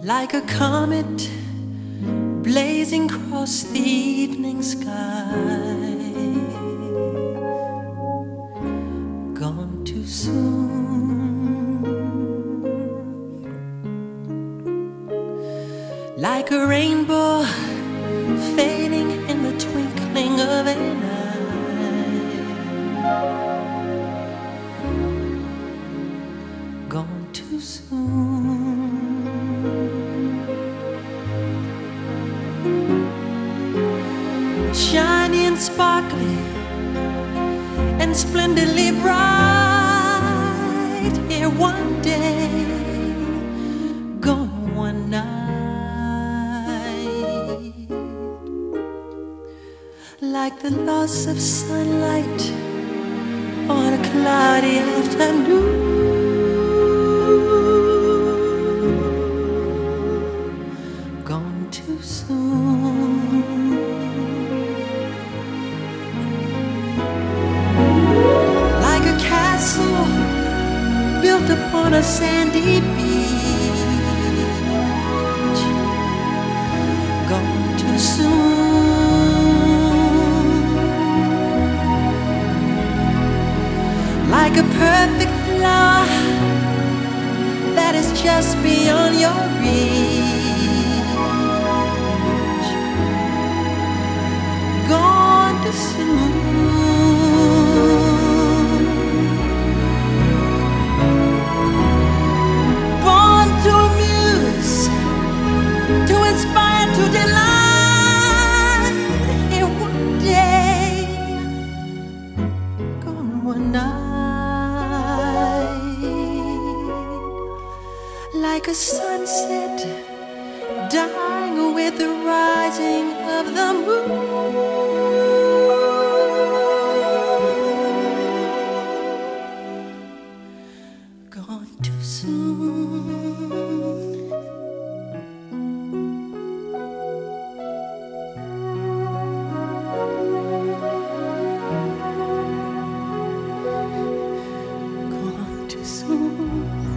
like a comet blazing across the evening sky. Gone too soon, like a rainbow fading in the twinkling of an eye. Gone too soon. Shiny and sparkly and splendidly bright, here one day, gone one night. Like the loss of sunlight on a cloudy afternoon. Gone too soon. Like a castle built upon a sandy beach. Gone too soon. Like a perfect flower that is just beyond your reach. Gone too soon. Born to amuse, to inspire, to delight, here one day, gone one night. Like a sunset dying with the rising of the moon. Gone too soon. Gone too soon.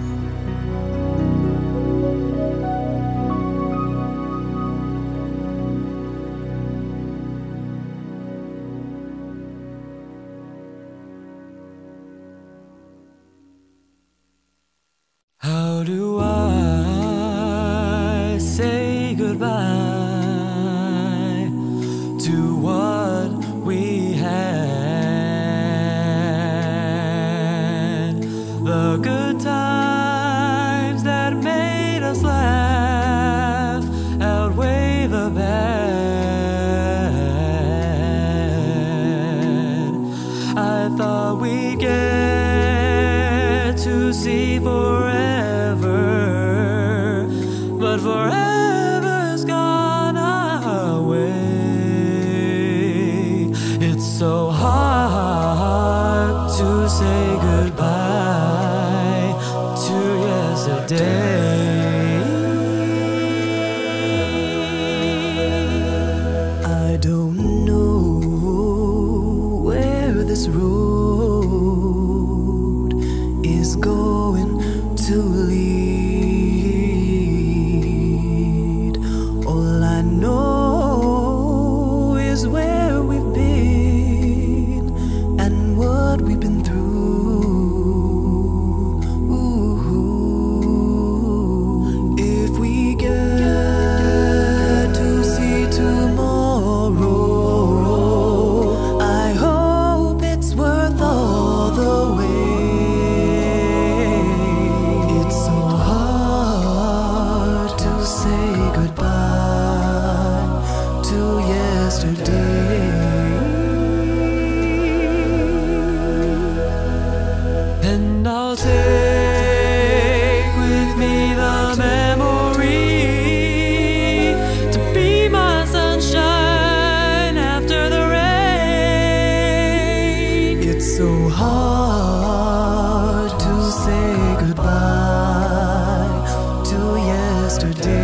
How do I say goodbye to what we had? The good times that made us laugh outweigh the bad. I thought we'd get to see forever, but forever's gone away. It's so hard to say goodbye to yesterday. I don't know where this road is going to lead. All I know is where we've been and what we've been through. If we get to see tomorrow, I hope it's worth all the wait. It's so hard to say goodbye to yesterday. And I'll take with me the memory to be my sunshine after the rain. It's so hard to say goodbye to yesterday.